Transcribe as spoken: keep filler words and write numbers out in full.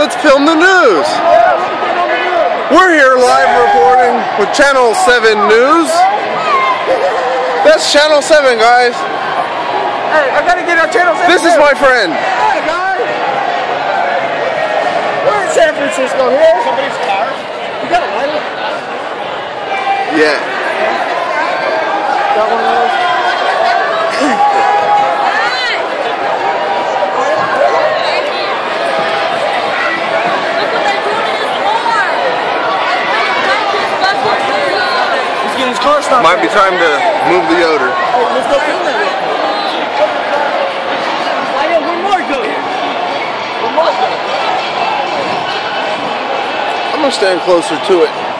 let's film the news. We're here live reporting with Channel seven News. That's Channel seven, guys. Hey, I gotta get on Channel seven. This is my friend. Hey, guys. We're in San Francisco here. Somebody's car. You got a lighter? Yeah. Got one of those? His car stopped. Might be time to move the odor. Hey, let's go film that real quick. I got one more go here. One more go. I'm gonna stand closer to it.